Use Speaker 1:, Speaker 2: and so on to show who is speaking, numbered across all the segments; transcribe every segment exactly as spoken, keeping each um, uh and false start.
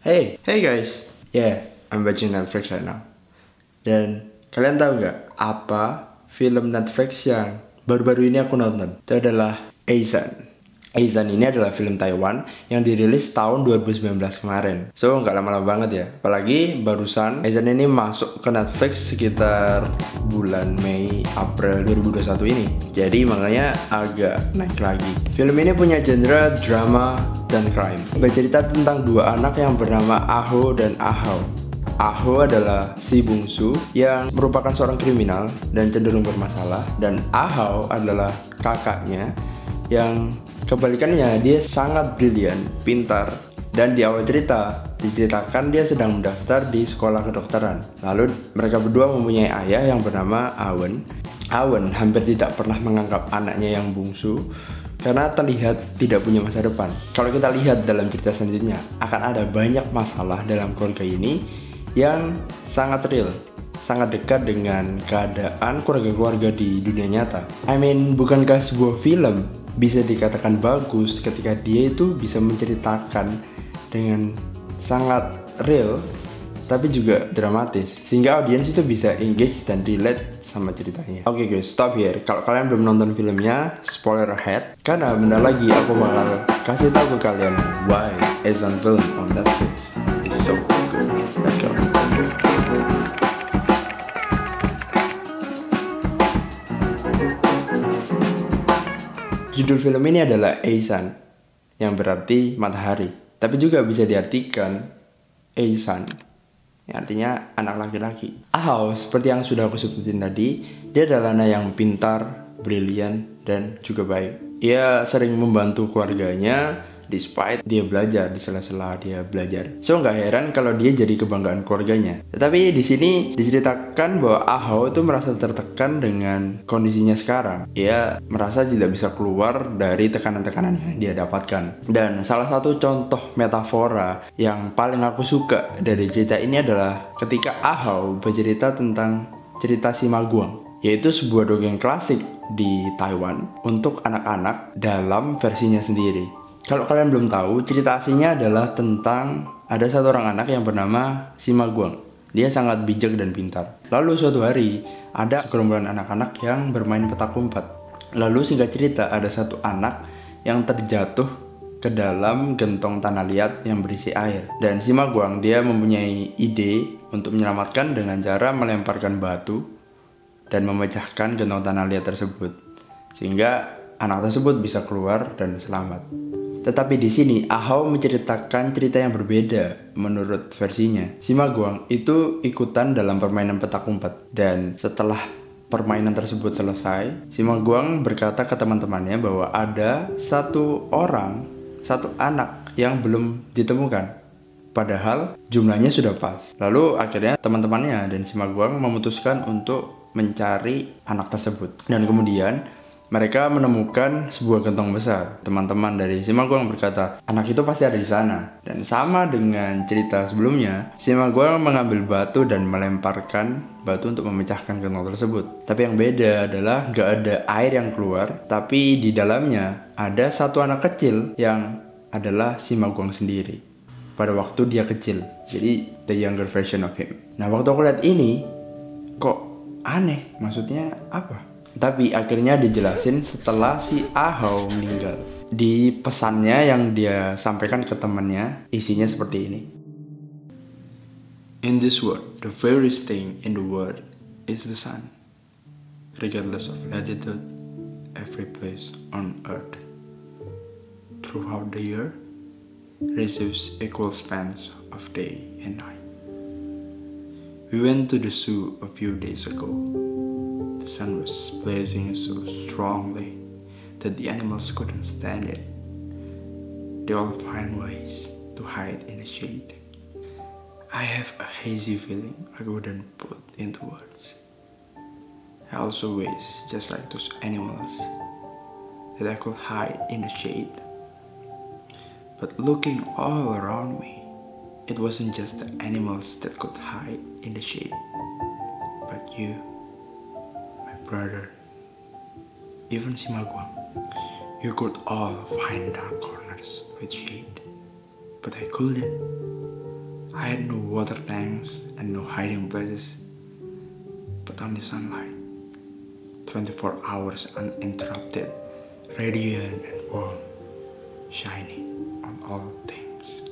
Speaker 1: Hey, hey guys, yeah, I'm watching Netflix right now. Dan kalian tahu nggak apa film Netflix yang baru-baru ini aku nonton? Itu adalah Aisan. Aisan ini adalah film Taiwan yang dirilis tahun dua ribu sembilan belas kemarin. So nggak lama-lama banget ya. Apalagi barusan Aisan ini masuk ke Netflix sekitar bulan Mei April dua ribu dua puluh satu ini. Jadi makanya agak naik lagi. Film ini punya genre drama dan crime. Bercerita tentang dua anak yang bernama Aho dan Ahao. Aho adalah si bungsu yang merupakan seorang kriminal dan cenderung bermasalah, dan Ahao adalah kakaknya yang kebalikannya, dia sangat brilian, pintar, dan di awal cerita diceritakan dia sedang mendaftar di sekolah kedokteran. Lalu mereka berdua mempunyai ayah yang bernama Awen. Awen hampir tidak pernah menganggap anaknya yang bungsu karena terlihat tidak punya masa depan. Kalau kita lihat dalam cerita selanjutnya, akan ada banyak masalah dalam keluarga ini yang sangat real, sangat dekat dengan keadaan keluarga-keluarga di dunia nyata. I mean, bukankah sebuah film bisa dikatakan bagus ketika dia itu bisa menceritakan dengan sangat real tapi juga dramatis, sehingga audiens itu bisa engage dan relate sama ceritanya. Oke okay guys, stop here. Kalau kalian belum nonton filmnya, spoiler ahead, karena bentar lagi aku bakal kasih tahu ke kalian why Aisan film on Netflix is so good. Let's go. Judul film ini adalah Aisan, yang berarti matahari, tapi juga bisa diartikan Aisan, yang artinya anak laki-laki. Ahao, seperti yang sudah aku sebutin tadi, dia adalah anak yang pintar, brilian, dan juga baik. Ia sering membantu keluarganya despite dia belajar, di sela-sela dia belajar. So nggak heran kalau dia jadi kebanggaan keluarganya. Tetapi di sini diceritakan bahwa Ahao itu merasa tertekan dengan kondisinya sekarang. Ia merasa tidak bisa keluar dari tekanan-tekanan yang dia dapatkan. Dan salah satu contoh metafora yang paling aku suka dari cerita ini adalah ketika Ahao bercerita tentang cerita si Maguang, yaitu sebuah dongeng klasik di Taiwan untuk anak-anak dalam versinya sendiri. Kalau kalian belum tahu, cerita aslinya adalah tentang ada satu orang anak yang bernama si Maguang. Dia sangat bijak dan pintar. Lalu suatu hari ada segerombolan anak-anak yang bermain petak umpet. Lalu singkat cerita, ada satu anak yang terjatuh ke dalam gentong tanah liat yang berisi air. Dan si Maguang dia mempunyai ide untuk menyelamatkan dengan cara melemparkan batu dan memecahkan gentong tanah liat tersebut, sehingga anak tersebut bisa keluar dan selamat. Tetapi di sini Ahao menceritakan cerita yang berbeda menurut versinya. Si Maguang itu ikutan dalam permainan petak umpet, dan setelah permainan tersebut selesai, si Maguang berkata ke teman-temannya bahwa ada satu orang, satu anak yang belum ditemukan, padahal jumlahnya sudah pas. Lalu akhirnya teman-temannya dan si Maguang memutuskan untuk mencari anak tersebut, dan kemudian mereka menemukan sebuah gentong besar. Teman-teman dari si Maguang berkata, anak itu pasti ada di sana. Dan sama dengan cerita sebelumnya, si Maguang mengambil batu dan melemparkan batu untuk memecahkan gentong tersebut. Tapi yang beda adalah gak ada air yang keluar, tapi di dalamnya ada satu anak kecil yang adalah si Maguang sendiri pada waktu dia kecil. Jadi the younger version of him. Nah, waktu aku lihat ini, kok aneh? Maksudnya apa? Tapi akhirnya dijelasin setelah si Ahao meninggal. Di pesannya yang dia sampaikan ke temannya, isinya seperti ini. In this world, the fairest thing in the world is the sun. Regardless of latitude, every place on earth. Throughout the year, receives equal spans of day and night. We went to the zoo a few days ago. The sun was blazing so strongly that the animals couldn't stand it. They all find ways to hide in the shade. I have a hazy feeling I couldn't put into words. I also wish, just like those animals, that I could hide in the shade. But looking all around me, it wasn't just the animals that could hide in the shade, but you, brother, even si Maguang, you could all find dark corners with shade, but I couldn't. I had no water tanks and no hiding places, but only sunlight. twenty-four hours uninterrupted, radiant and warm, shining on all things.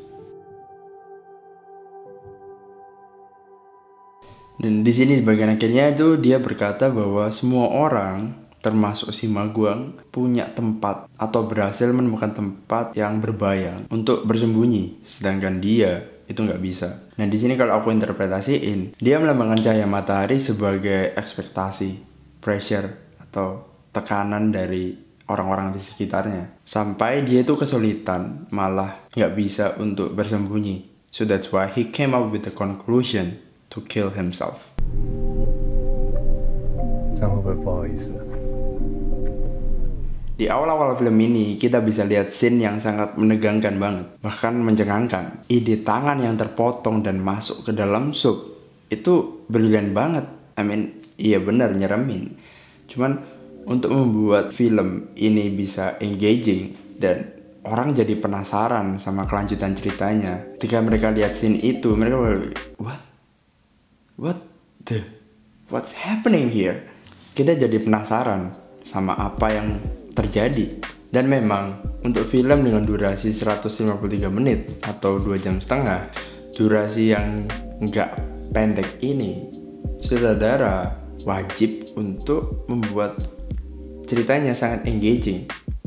Speaker 1: Dan di sini di bagian akhirnya itu dia berkata bahwa semua orang, termasuk si Maguang, punya tempat atau berhasil menemukan tempat yang berbayang untuk bersembunyi, sedangkan dia itu nggak bisa. Nah di sini kalau aku interpretasiin, dia melambangkan cahaya matahari sebagai ekspektasi, pressure atau tekanan dari orang-orang di sekitarnya, sampai dia itu kesulitan, malah nggak bisa untuk bersembunyi. So that's why he came up with the conclusion to kill himself.
Speaker 2: 这样会不会不好意思？
Speaker 1: Di awal-awal film ini kita bisa lihat scene yang sangat menegangkan banget, bahkan mencengangkan. Ide tangan yang terpotong dan masuk ke dalam sup itu brilian banget. I mean, iya benar nyeremin. Cuman untuk membuat film ini bisa engaging dan orang jadi penasaran sama kelanjutan ceritanya. Ketika mereka lihat scene itu, mereka berpikir, what? What the? What's happening here? Kita jadi penasaran sama apa yang terjadi. Dan memang untuk film dengan durasi seratus lima puluh tiga menit atau dua jam setengah, durasi yang nggak pendek ini, saudara wajib untuk membuat ceritanya sangat engaging.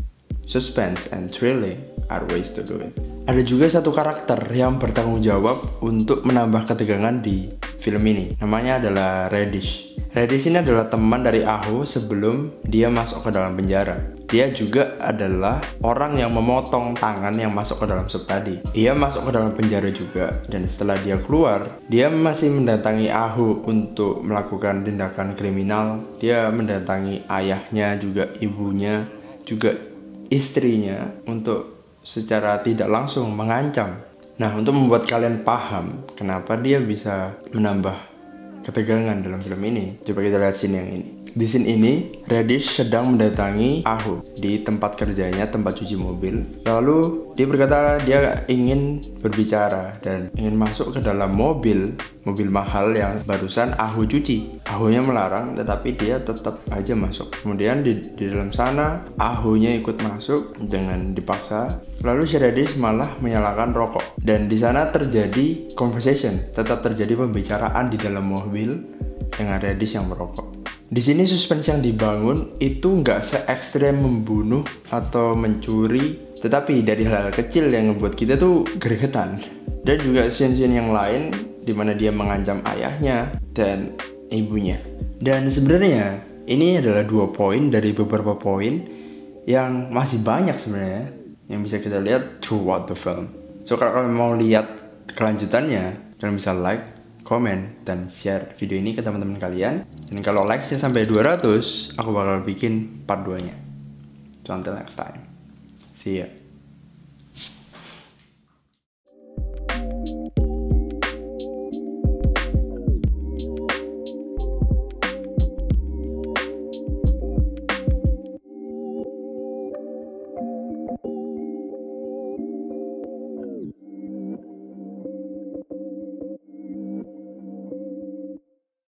Speaker 1: Suspense and thrilling are ways to do it. Ada juga satu karakter yang bertanggung jawab untuk menambah ketegangan di film ini. Namanya adalah Radish. Radish ini adalah teman dari Aho sebelum dia masuk ke dalam penjara. Dia juga adalah orang yang memotong tangan yang masuk ke dalam sup tadi. Dia masuk ke dalam penjara juga, dan setelah dia keluar, dia masih mendatangi Aho untuk melakukan tindakan kriminal. Dia mendatangi ayahnya, juga ibunya, juga istrinya untuk secara tidak langsung mengancam. Nah, untuk membuat kalian paham kenapa dia bisa menambah ketegangan dalam film ini, coba kita lihat scene yang ini. Di scene ini, Radish sedang mendatangi Aho di tempat kerjanya, tempat cuci mobil. Lalu dia berkata dia ingin berbicara dan ingin masuk ke dalam mobil, mobil mahal yang barusan Aho cuci. Ahonya melarang, tetapi dia tetap aja masuk. Kemudian di, di dalam sana, Ahonya ikut masuk dengan dipaksa. Lalu si Radish malah menyalakan rokok. Dan di sana terjadi conversation, tetap terjadi pembicaraan di dalam mobil dengan Radish yang merokok. Di sini suspense yang dibangun itu nggak se-ekstrem membunuh atau mencuri, tetapi dari hal-hal kecil yang membuat kita tuh gregetan. Dan juga scene-scene yang lain di mana dia mengancam ayahnya dan ibunya. Dan sebenarnya ini adalah dua poin dari beberapa poin yang masih banyak sebenarnya yang bisa kita lihat throughout the film. So kalau kalian mau lihat kelanjutannya, kalian bisa like, komen, dan share video ini ke teman-teman kalian. Dan kalau likes-nya sampai dua ratus, aku bakal bikin part dua nya. So until next time, see ya.